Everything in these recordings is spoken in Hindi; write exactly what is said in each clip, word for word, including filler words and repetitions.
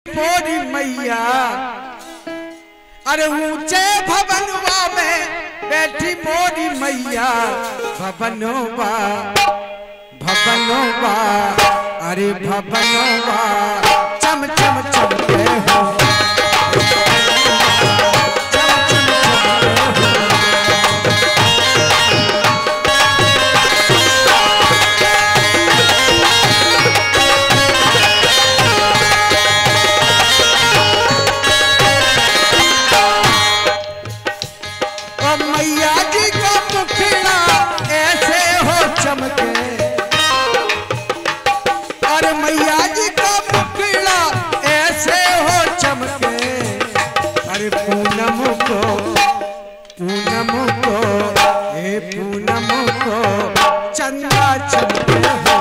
मोरी मैया अरे ऊंचे भवनवा में बैठी मोरी मैया भवनवा भवनवा अरे भवनवा चम चम चमके हो मैया जी का मुखड़ा ऐसे हो चमके और मैया जी का मुखड़ा ऐसे हो चमके अरे पूनम को पूनम को ए पूनम को चंदा चमके हो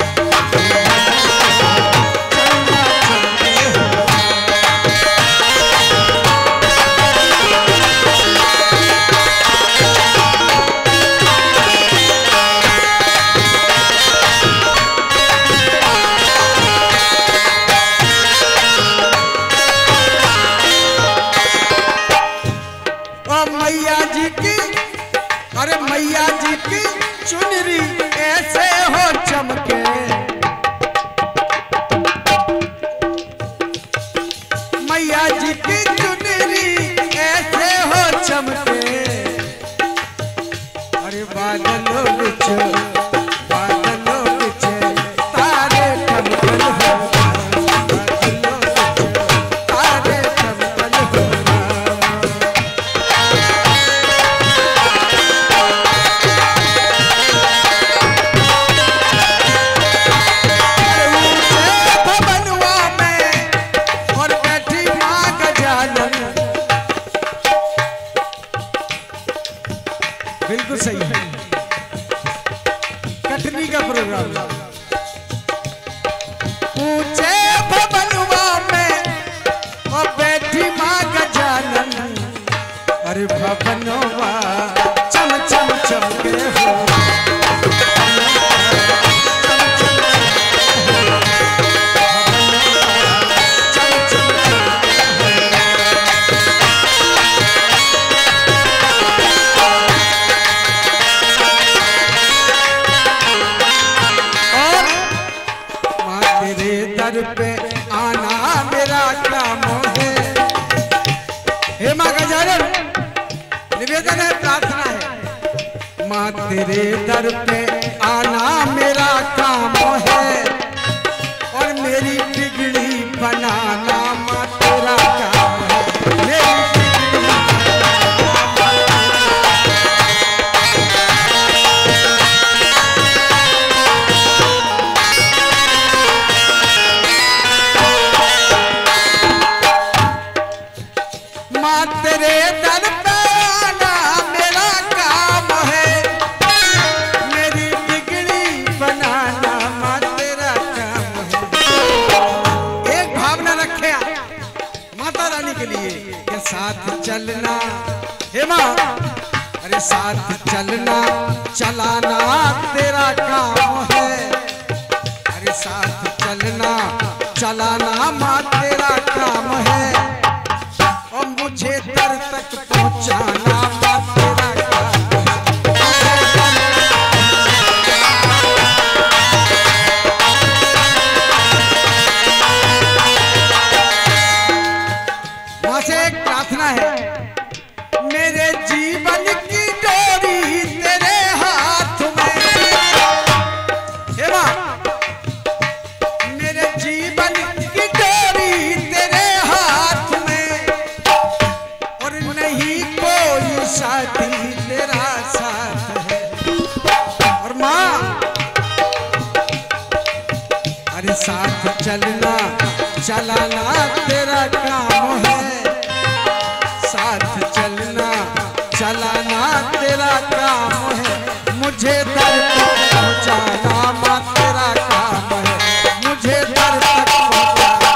मैया जी की अरे मैया जी की चुनरी ऐसे हो चमके मैया जी की चुनरी ऐसे हो चमके अरे बादलों बिच बादलों बिच तारे टमटम हो बिल्कुल सही है। कटनी का प्रोग्राम ऊंचे भवनवा में और बैठी माँ गजानन अरे भवनवा चम चम चमके हो दर पे आना मेरा काम है। हे माँ गजानन निवेदन है, प्रार्थना है, माँ तेरे दर पे आना मेरा काम है और मेरी बिगड़ी बनाना माँ तेरा काम है। मेरी माँ तेरे दर पे आना मेरा काम है, मेरी बिगड़ी बनाना माँ तेरा काम है। एक भावना रखे माता रानी के लिए के साथ चलना हे माँ अरे साथ चलना चलाना तेरा काम है अरे साथ चलना चलाना माँ तेरा काम है और मुझे दर तक पहुंचाना माँ तेरा काम है। माँ से एक प्रार्थना है, मेरे जीवन की डोरी तेरे हाथ में हे माँ मेरे जीवन की डोरी तेरे हाथ में और नहीं कोई साथी तेरा साथ है और माँ अरे साथ चलना चलाना तेरा काम है साथ चलना चलाना तेरा काम है मुझे दर तक पहुंचाना माँ तेरा काम है मुझे दर तक पहुंचाना।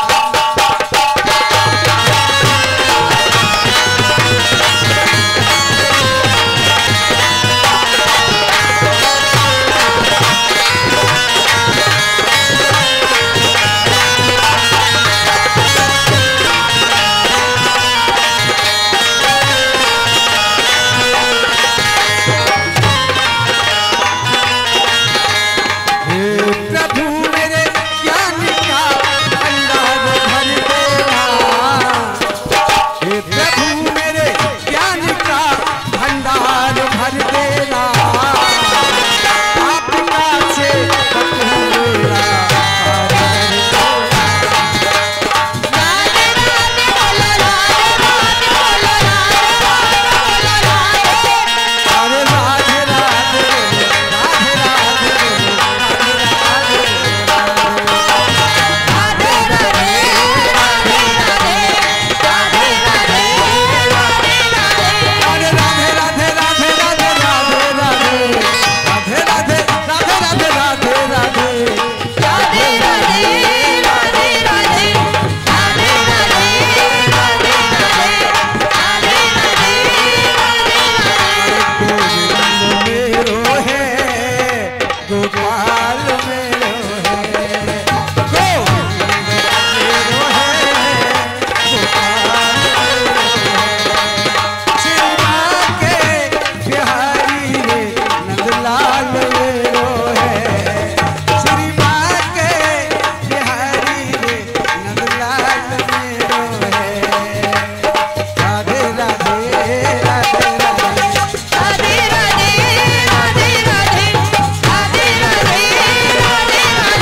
मेरो है। राधे राधे राधे राधे राधे राधे राधे राधे राधे राधे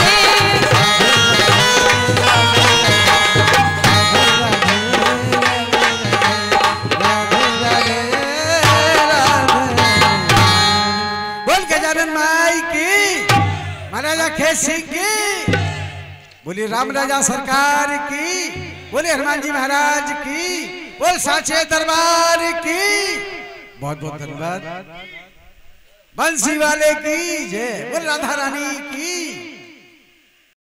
बोल गजानन माई की, महाराजा खेसी की, बोली राम राजा सरकार की, बोले हनुमान जी महाराज की, बोल साचे दरबार की। बहुत बहुत धन्यवाद। बंसी वाले की जय, बोल राधा रानी की।